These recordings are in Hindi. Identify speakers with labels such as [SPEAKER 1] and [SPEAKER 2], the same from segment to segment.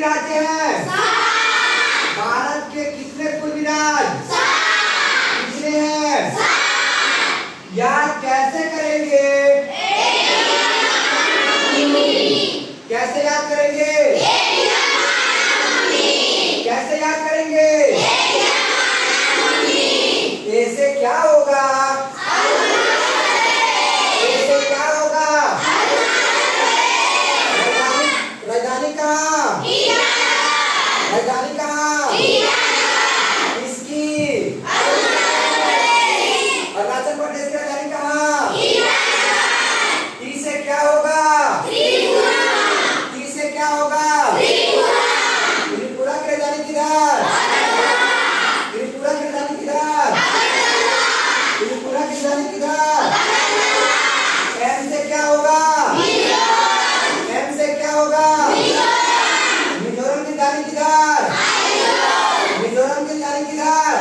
[SPEAKER 1] राज्य हैं? भारत के कितने पूर्वी राज्य? कितने हैं? याद कैसे करेंगे? कैसे याद करेंगे? कैसे याद करेंगे? ऐसे क्या होगा? ऐसे क्या होगा? राजधानी कहाँ? राजधानी कहाँ? इसकी अरुणाचल प्रदेश की राजधानी कहाँ? टी से क्या होगा? टी से क्या होगा? त्रिपुरा की राजधानी किधर? त्रिपुरा की राजधानी किधर? त्रिपुरा की राजधानी किधर? एम से क्या होगा? एम से क्या होगा? मिजोरम की राजधानी किधर? मिजोरम की राजधानी किधर?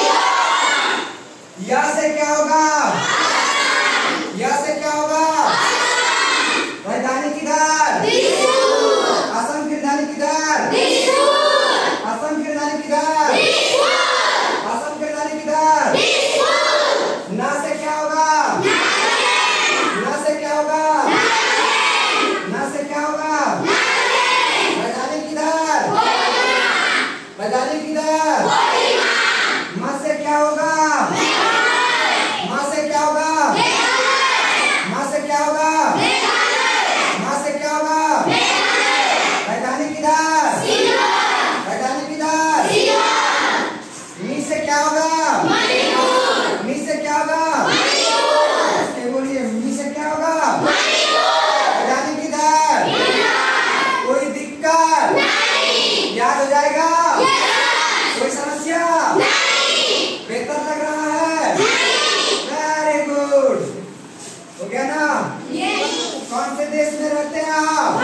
[SPEAKER 1] या से क्या होगा? या से क्या होगा? राजधानी किधर? असम की राजधानी किधर? असम की राजधानी किधर? असम की राजधानी किधर? ना से क्या होगा? ना से क्या होगा? ना से क्या होगा? राजधानी किधर? राजधानी किधर? मा से क्या होगा? मा से क्या होगा? मा से क्या होगा? मा से क्या होगा? राजधानी किधर? राजधानी किधर? मी से क्या होगा? मी से क्या होगा? बोलिए, मी से क्या होगा? राजधानी किधर? कोई दिक्कत? याद हो जाएगा? कोई समस्या? बेहतर लग रहा है? Very good. हो गया ना? कौन से देश में रहते हैं आप?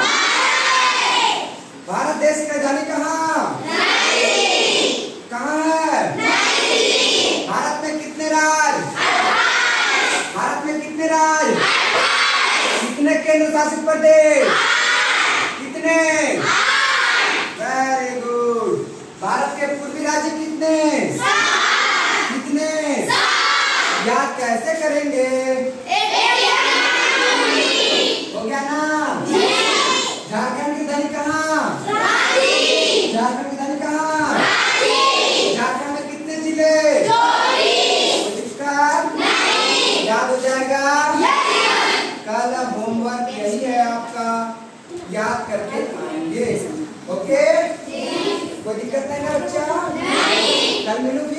[SPEAKER 1] भारत देश की राजधानी कहाँ? कहाँ है? भारत में कितने राज्य? भारत में कितने राज्य? कितने केंद्र शासित प्रदेश? कितने? Very good. भारत के पूर्वी राज्य कितने? कितने? याद कैसे करेंगे? हो गया ना? झारखंड की राजधानी कहाँ? झारखंड की राजधानी कहाँ? झारखंड में कितने जिले? याद हो जाएगा? कल होमवर्क यही है आपका, याद करके आएंगे। ओके? कोई दिक्कत नहीं ना बच्चा? कल मिलूंगी।